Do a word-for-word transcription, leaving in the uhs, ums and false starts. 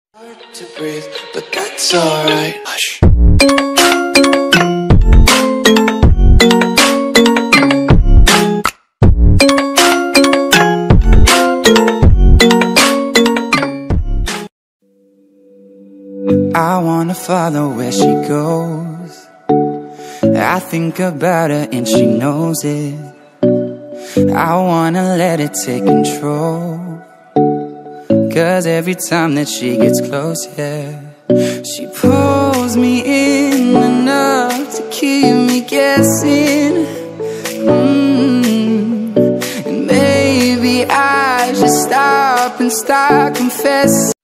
Hard to breathe, but that's alright. Hush. I wanna follow where she goes. I think about her and she knows it. I wanna let it take control, 'cause every time that she gets close, yeah, she pulls me in enough to keep me guessing. mm. And maybe I should stop and start confessing.